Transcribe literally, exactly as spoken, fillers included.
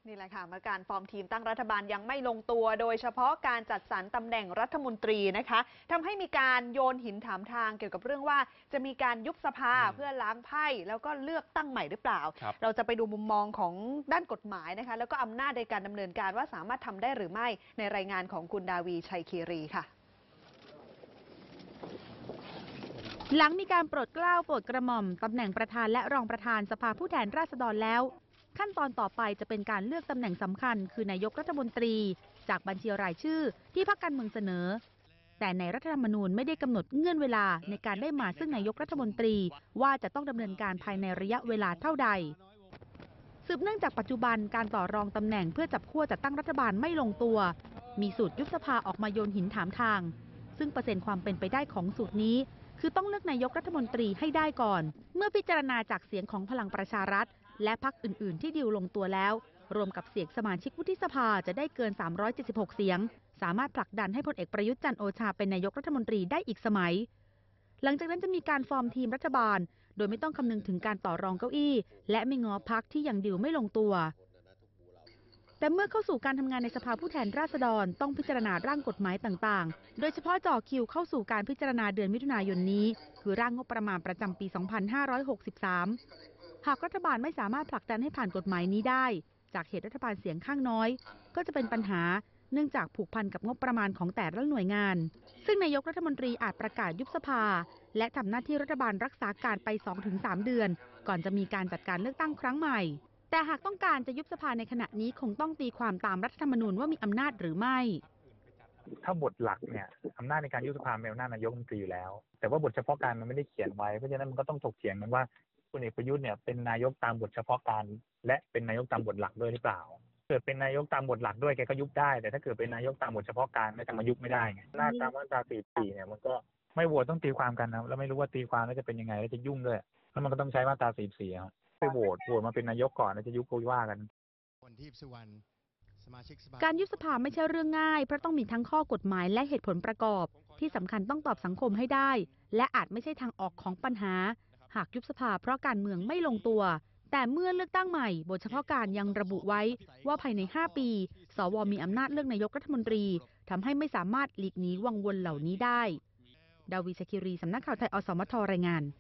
นี่แหละค่ะเมื่อการฟอร์มทีมตั้งรัฐบาลยังไม่ลงตัว โดยเฉพาะการจัดสรรตำแหน่งรัฐมนตรีนะคะทำให้มีการโยนหินถามทางเกี่ยวกับเรื่องว่าจะมีการยุบสภาเพื่อล้างไพ่แล้วก็เลือกตั้งใหม่หรือเปล่ารเราจะไปดูมุมมองของด้านกฎหมายนะคะแล้วก็อำนาจในการดำเนินการว่าสามารถทำได้หรือไม่ในรายงานของคุณดาวีชัยคีรีค่ะหลังมีการโปรดเกล้าโปรดกระหม่อมตำแหน่งประธานและรองประธานสภาผู้แทนราษฎรแล้วขั้นตอนต่อไปจะเป็นการเลือกตำแหน่งสำคัญคือนายกรัฐมนตรีจากบัญชีรายชื่อที่พรรคการเมืองเสนอแต่ในรัฐธรรมนูญไม่ได้กำหนดเงื่อนเวลาในการได้มาซึ่งนายกรัฐมนตรีว่าจะต้องดำเนินการภายในระยะเวลาเท่าใดสืบเนื่องจากปัจจุบันการต่อรองตำแหน่งเพื่อจับขั้วจัดตั้งรัฐบาลไม่ลงตัวมีสูตรยุบสภาออกมาโยนหินถามทางซึ่งเปอร์เซ็นต์ความเป็นไปได้ของสูตรนี้คือต้องเลือกนายกรัฐมนตรีให้ได้ก่อนเมื่อพิจารณาจากเสียงของพลังประชารัฐและพรรคอื่นๆที่ดีลลงตัวแล้วรวมกับเสียงสมาชิกวุฒิสภาจะได้เกินสามร้อยเจ็ดสิบหกเสียงสามารถผลักดันให้พลเอกประยุทธ์จันทร์โอชาเป็นนายกรัฐมนตรีได้อีกสมัยหลังจากนั้นจะมีการฟอร์มทีมรัฐบาลโดยไม่ต้องคำนึงถึงการต่อรองเก้าอี้และไม่ง้อพรรคที่ยังดีลไม่ลงตัวแต่เมื่อเข้าสู่การทำงานในสภาผู้แทนราษฎรต้องพิจารณาร่างกฎหมายต่างๆโดยเฉพาะจ่อคิวเข้าสู่การพิจารณาเดือนมิถุนายนนี้คือร่างงบประมาณประจำปี สองพันห้าร้อยหกสิบสาม หากรัฐบาลไม่สามารถผลักดันให้ผ่านกฎหมายนี้ได้จากเหตุรัฐบาลเสียงข้างน้อยก็จะเป็นปัญหาเนื่องจากผูกพันกับงบประมาณของแต่ละหน่วยงานซึ่งนายกรัฐมนตรีอาจประกาศยุบสภาและทำหน้าที่รัฐบาลรักษาการไป สองถึงสาม เดือนก่อนจะมีการจัดการเลือกตั้งครั้งใหม่แต่หากต้องการจะยุบสภาในขณะนี้คงต้องตีความตามรัฐธรรมนูญว่ามีอำนาจหรือไม่ถ้าบทหลักเนี่ยอำนาจในการยุบสภาเป็นอำนาจนายกรัฐมนตรีอยู่แล้วแต่ว่าบทเฉพาะการมันไม่ได้เขียนไว้เพราะฉะนั้นมันก็ต้องถกเถียงกันว่าพลเอกประยุทธ์เนี่ยเป็นนายกตามบทเฉพาะการและเป็นนายกตามบทหลักด้วยหรือเปล่าเกิดเป็นนายกตามบทหลักด้วยแกก็ยุบได้แต่ถ้าเกิดเป็นนายกตามบทเฉพาะการไม่จะมายุบไม่ได้ไงหน้าตามมาตราสี่สิบสี่เนี่ยมันก็ไม่โหวตต้องตีความกันนะแล้วไม่รู้ว่าตีความแล้วจะเป็นยังไงแล้วจะยุ่งด้วยแล้วมันก็ต้องใช้มาตราสี่สิบสี่ไปโหวตโหวตมาเป็นนายกก่อนแล้วจะยุบก็ว่ากันการยุบสภาไม่ใช่เรื่องง่ายเพราะต้องมีทั้งข้อกฎหมายและเหตุผลประกอบที่สำคัญต้องตอบสังคมให้ได้และอาจไม่ใช่ทางออกของปัญหาหากยุบสภาเพราะการเมืองไม่ลงตัวแต่เมื่อเลือกตั้งใหม่บทเฉพาะการยังระบุไว้ว่าภายในห้าปีสวมีอำนาจเลือกนายกรัฐมนตรีทำให้ไม่สามารถหลีกหนีวังวนเหล่านี้ได้ดาวี ชัยคีรี สำนักข่าวไทย อสมท รายงาน